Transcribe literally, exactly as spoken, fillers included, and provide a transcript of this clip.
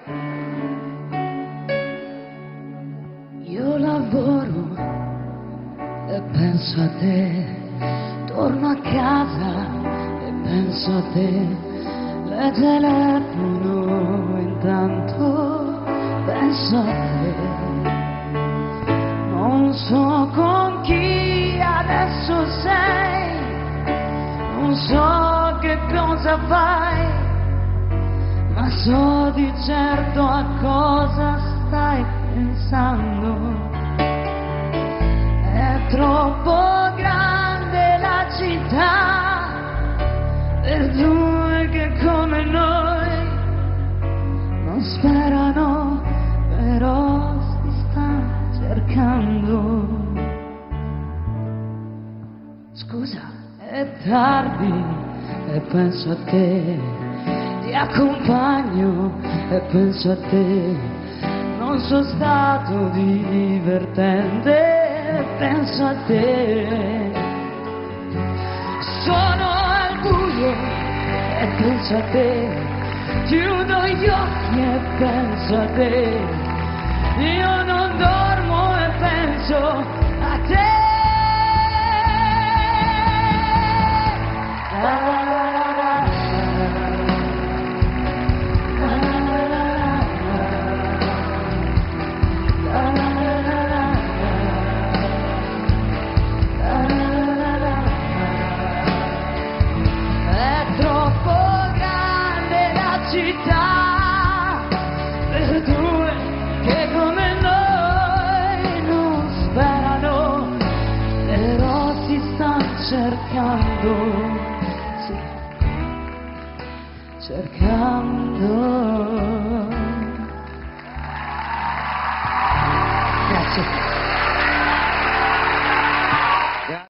Io lavoro e penso a te, torno a casa e penso a te, le telefono intanto penso a te, non so con chi adesso sei, non so che cosa fai, ma so di certo a cosa stai pensando. È troppo grande la città per due che come noi non sperano, però si stanno cercando. Scusa, è tardi e penso a te, ti accompagno e penso a te, non sono stato divertente e penso a te, sono al buio e penso a te, chiudo gli occhi e penso a te, io non dormo e penso a te. Città per due che come noi non sperano, però si stanno cercando, sì, cercando.